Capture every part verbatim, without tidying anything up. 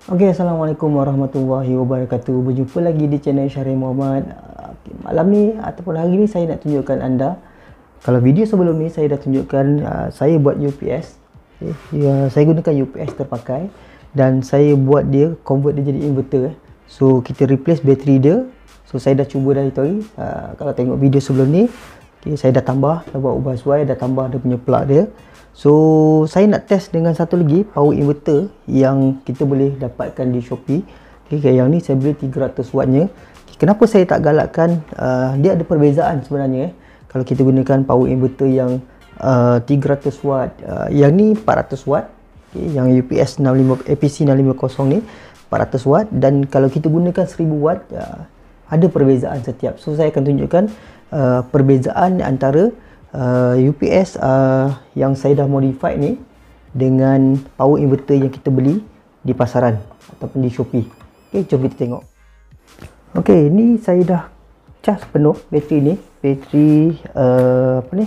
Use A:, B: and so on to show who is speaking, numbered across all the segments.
A: Okey, Assalamualaikum warahmatullahi wabarakatuh. Berjumpa lagi di channel Syarif Muhammad. Okay, malam ni ataupun hari ni saya nak tunjukkan anda. Kalau video sebelum ni saya dah tunjukkan uh, saya buat U P S. Okay. Ya, saya gunakan U P S terpakai dan saya buat dia convert dia jadi inverter. Eh. So kita replace bateri dia. So saya dah cuba dari tadi. Uh, kalau tengok video sebelum ni, okay, saya dah tambah, dah buat ubah suai, dah tambah dia punya plug dia. So saya nak test dengan satu lagi power inverter yang kita boleh dapatkan di Shopee. Okay, yang ni saya beli tiga ratus wattnya. Okay, kenapa saya tak galakkan, uh, dia ada perbezaan sebenarnya eh. Kalau kita gunakan power inverter yang uh, tiga ratus watt, uh, yang ni empat ratus watt. Okay, yang U P S enam lima A P C enam lima kosong ni empat ratus watt, dan kalau kita gunakan seribu watt, uh, ada perbezaan setiap. So saya akan tunjukkan uh, perbezaan antara Uh, U P S uh, yang saya dah modify ni dengan power inverter yang kita beli di pasaran ataupun di Shopee. Okay, jom kita tengok. Okay, ni saya dah cas penuh bateri ni. Bateri uh, apa ni,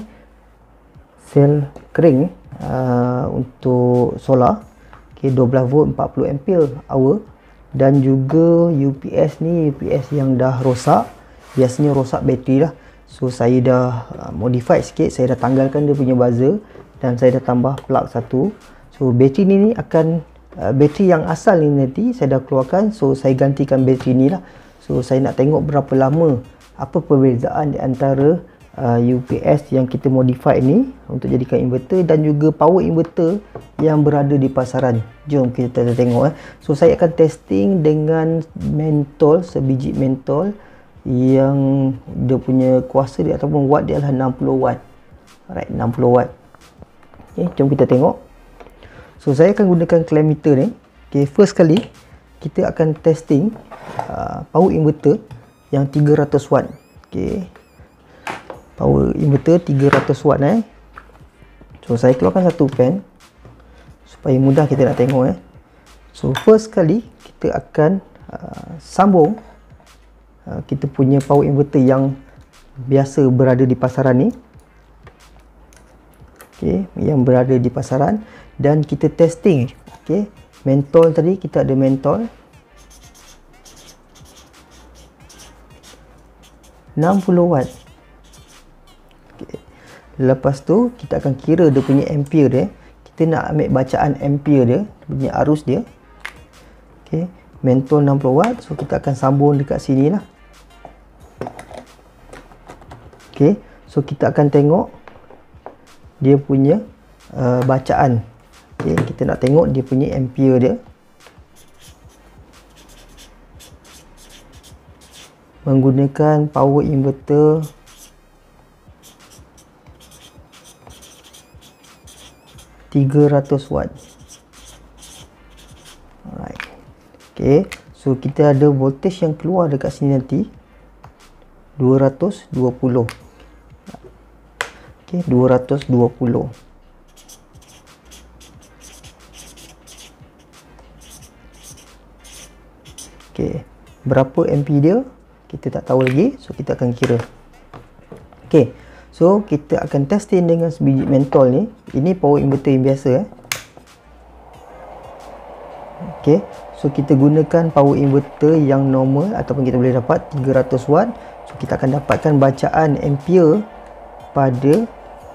A: sel kering uh, untuk solar. Okay, dua belas volt empat puluh ampere hour. Dan juga U P S ni U P S yang dah rosak. Biasanya rosak bateri lah. So saya dah uh, modify sikit, saya dah tanggalkan dia punya buzzer dan saya dah tambah plug satu. So bateri ni, ni akan uh, bateri yang asal ni nanti saya dah keluarkan, so saya gantikan bateri ni lah. So saya nak tengok berapa lama, apa perbezaan di antara uh, U P S yang kita modify ni untuk jadikan inverter dan juga power inverter yang berada di pasaran. Jom kita tengok eh. So saya akan testing dengan mentol, sebiji mentol yang dia punya kuasa dia ataupun watt dia adalah enam puluh watt. Alright, enam puluh watt. Okay, jom kita tengok. So saya akan gunakan clamp meter ni. Okay, first kali kita akan testing uh, power inverter yang tiga ratus watt. Okay, power inverter tiga ratus watt eh. So saya keluarkan satu pen supaya mudah kita nak tengok eh. So first kali kita akan uh, sambung Uh, kita punya power inverter yang biasa berada di pasaran ni. Okay, yang berada di pasaran, dan kita testing. Okay, mentol tadi kita ada mentol enam puluh watt. Okay. Lepas tu kita akan kira dia punya ampere dia. Kita nak ambil bacaan ampere dia, dia punya arus dia. Okay, mentol enam puluh watt. So kita akan sambung dekat sini lah. Okay, so kita akan tengok dia punya uh, bacaan. Okay, kita nak tengok dia punya ampere dia. Menggunakan power inverter tiga ratus watt. Alright. Okay, so kita ada voltage yang keluar dekat sini nanti dua ratus dua puluh. Okay, dua ratus dua puluh. Okay, berapa ampere dia kita tak tahu lagi, so kita akan kira. Okay, so kita akan testing dengan sebiji mentol ni. Ini power inverter yang biasa eh. Okay, so kita gunakan power inverter yang normal ataupun kita boleh dapat tiga ratus watt. So kita akan dapatkan bacaan ampere pada,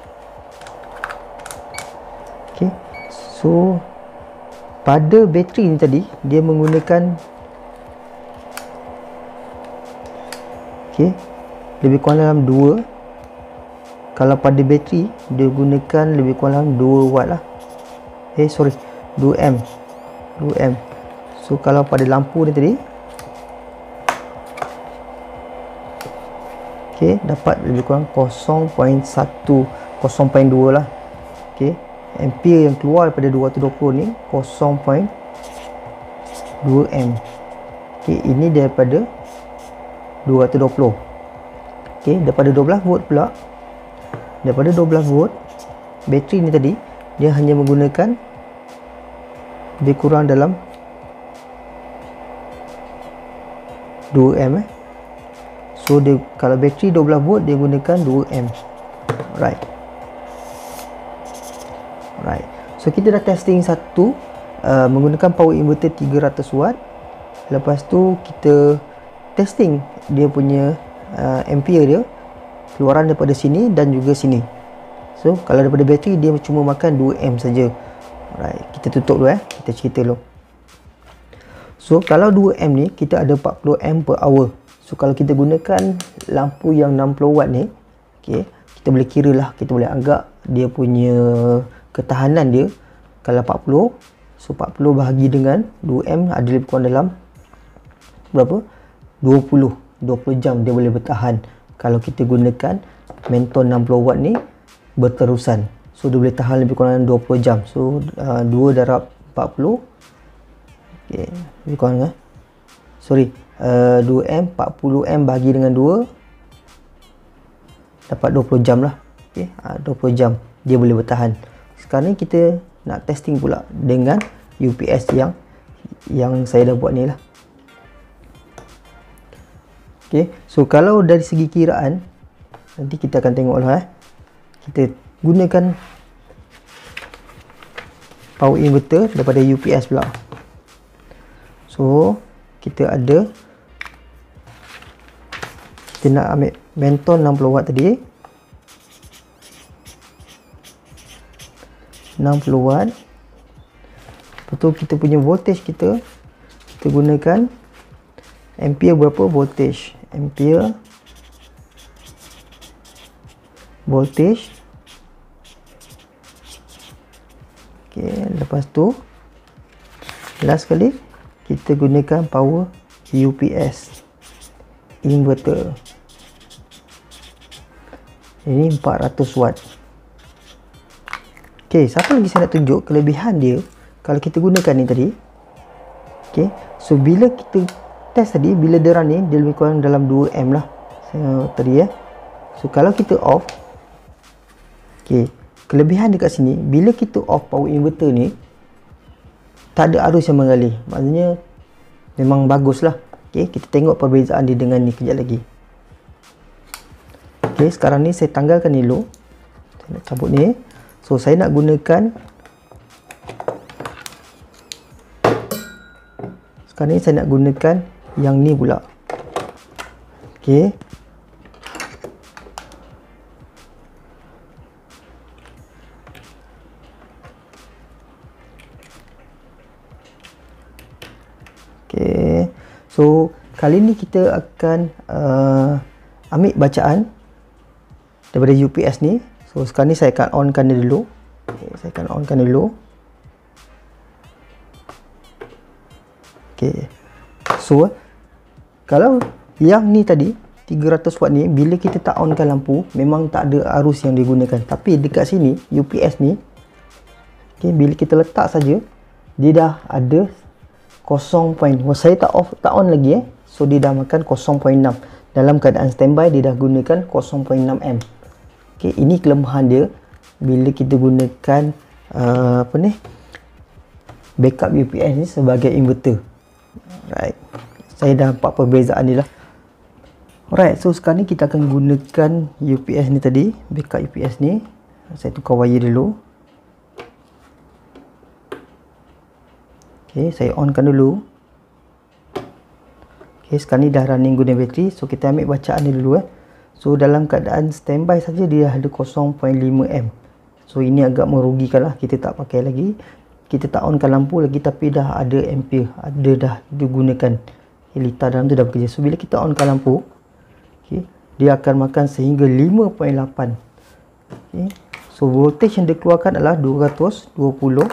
A: okay, so pada bateri ni tadi dia menggunakan, okay, lebih kurang dalam dua. Kalau pada bateri dia gunakan lebih kurang dalam dua watt lah. Eh sorry, dua ampere. dua ampere. So kalau pada lampu ni tadi, okay, dapat lebih kurang kosong perpuluhan satu, kosong perpuluhan dua lah. Okay, ampere yang keluar daripada dua ratus dua puluh ni kosong perpuluhan dua ampere. Okay, ini daripada dua ratus dua puluh. Okay, daripada dua belas volt pula, daripada dua belas volt bateri ni tadi dia hanya menggunakan lebih kurang dalam dua ampere eh. So dia, kalau bateri dua belas volt dia gunakan dua ampere. Right. Right. So kita dah testing satu uh, menggunakan power inverter tiga ratus watt. Lepas tu kita testing dia punya uh, ampere dia, keluaran daripada sini dan juga sini. So kalau daripada bateri dia cuma makan dua ampere saja. Alright, kita tutup dulu eh, kita cerita dulu. So kalau dua ampere ni kita ada empat puluh ampere per hour. So kalau kita gunakan lampu yang enam puluh watt ni, okey, kita boleh kira lah, kita boleh anggap dia punya ketahanan dia kalau empat puluh, so empat puluh bahagi dengan dua ampere ada lebih kurang dalam berapa? dua puluh jam dia boleh bertahan kalau kita gunakan Mentor enam puluh watt ni berterusan. So dia boleh tahan lebih kurang dua puluh jam. So uh, dua darab empat puluh, okey, lebih kurang eh? sorry uh, dua ampere, empat puluh ampere bahagi dengan dua dapat dua puluh jam lah. Okey, uh, dua puluh jam dia boleh bertahan. Sekarang ni kita nak testing pula dengan U P S yang yang saya dah buat ni lah. Okey, so kalau dari segi kiraan nanti kita akan tengok lah eh. Kita gunakan power inverter daripada U P S pula. So kita ada, kita nak ambil Mentor enam puluh watt tadi, enam puluh watt. Betul, kita punya voltage kita kita gunakan ampere berapa voltage, ampere voltage. Okey, lepas tu last sekali kita gunakan power U P S inverter. Ini empat ratus watt. Okey, satu lagi saya nak tunjuk kelebihan dia kalau kita gunakan ni tadi. Okey, so bila kita test tadi, bila dia running dia lebih kurang dalam dua ampere lah saya, tadi ya. So kalau kita off, okey, kelebihan dekat sini bila kita off power inverter ni tak ada arus yang mengalir, maknanya memang bagus lah. Okey, kita tengok perbezaan dia dengan ni kejap lagi. Okey, sekarang ni saya tanggalkan ni dulu, saya nak cabut ni. So saya nak gunakan, sekarang ni saya nak gunakan yang ni pula. Okey, okey, so kali ni kita akan uh, ambil bacaan daripada U P S ni. So sekarang ni saya akan onkan dia dulu. Okay, saya akan onkan dia dulu. Okay, so kalau yang ni tadi tiga ratus watt ni, bila kita tak onkan lampu memang tak ada arus yang digunakan. Tapi dekat sini U P S ni, okay, bila kita letak saja dia dah ada kosong point. Saya tak off, tak on lagi eh. So dia dah makan kosong perpuluhan enam. Dalam keadaan standby dia dah gunakan kosong perpuluhan enam ampere. Okey, ini kelemahan dia bila kita gunakan uh, apa ni, backup U P S ni sebagai inverter. Right, saya dah nampak perbezaan ni lah. Alright, so sekarang ni kita akan gunakan U P S ni tadi, backup U P S ni. Saya tukar wire dulu. Okey, saya onkan dulu. Okey, sekarang ni dah running guna bateri. So kita ambil bacaan ni dulu eh. So dalam keadaan standby saja dia ada kosong perpuluhan lima ampere. So ini agak merugikan lah, kita tak pakai lagi, kita tak onkan lampu lagi, tapi dah ada ampere, ada dah digunakan. Okay, litar dalam tu dah bekerja. So bila kita onkan lampu, okay, dia akan makan sehingga lima perpuluhan lapan. Okay, so voltage yang dikeluarkan adalah dua ratus dua puluh.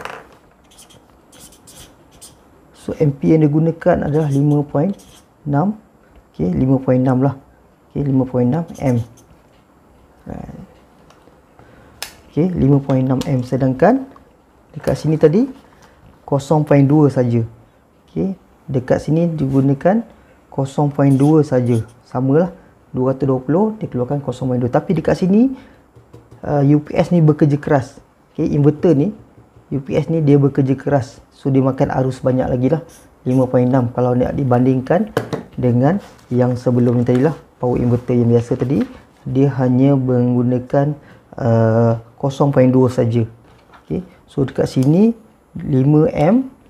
A: So ampere yang digunakan adalah lima perpuluhan enam. Okay, lima perpuluhan enam lah. Okay, lima perpuluhan enam ampere. Right. Okay, lima perpuluhan enam ampere. Sedangkan dekat sini tadi kosong perpuluhan dua saja. Okay, dekat sini digunakan kosong perpuluhan dua saja. Samalah, dua ratus dua puluh dikeluarkan kosong perpuluhan dua. Tapi dekat sini uh, U P S ni bekerja keras. Okay, inverter ni, U P S ni dia bekerja keras. So dia makan arus banyak lagi lah, lima perpuluhan enam kalau nak dibandingkan dengan yang sebelum ni tadi lah, power inverter yang biasa tadi, dia hanya menggunakan uh, kosong perpuluhan dua saja. Okay, so dekat sini lima ampere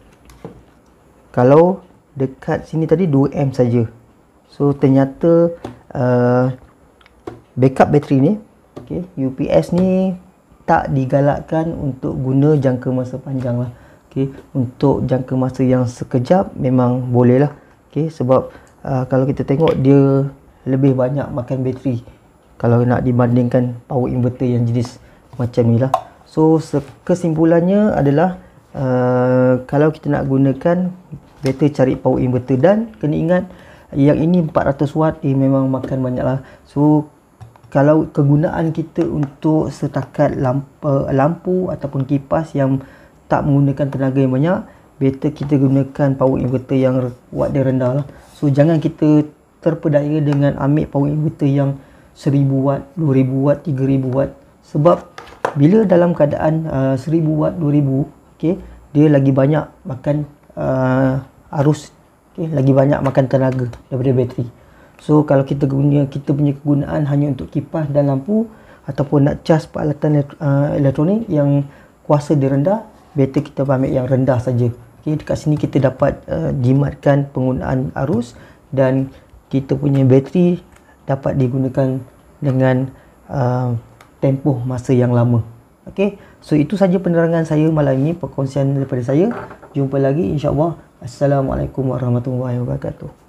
A: kalau dekat sini tadi dua ampere saja. So ternyata uh, backup bateri ni, okay, U P S ni tak digalakkan untuk guna jangka masa panjang lah. Okay, untuk jangka masa yang sekejap memang boleh lah. Okay, sebab uh, kalau kita tengok dia lebih banyak makan bateri kalau nak dibandingkan power inverter yang jenis macam ni lah. So kesimpulannya adalah uh, kalau kita nak gunakan, better cari power inverter, dan kena ingat yang ini empat ratus watt dia memang makan banyak lah. So kalau kegunaan kita untuk setakat lampu, lampu ataupun kipas yang tak menggunakan tenaga yang banyak, better kita gunakan power inverter yang watt dia rendah lah. So jangan kita terpedaya dengan ambil power inverter yang seribu watt, dua ribu watt, tiga ribu watt. Sebab bila dalam keadaan uh, seribu watt, dua ribu, okay, dia lagi banyak makan uh, arus, okay, lagi banyak makan tenaga daripada bateri. So kalau kita guna, kita punya kegunaan hanya untuk kipas dan lampu ataupun nak cas peralatan uh, elektronik yang kuasa dia rendah, better kita ambil yang rendah saja. Okay, dekat sini kita dapat uh, jimatkan penggunaan arus dan kita punya bateri dapat digunakan dengan uh, tempoh masa yang lama. Okey, so itu saja penerangan saya malam ini, perkongsian daripada saya. Jumpa lagi insya-Allah. Assalamualaikum warahmatullahi wabarakatuh.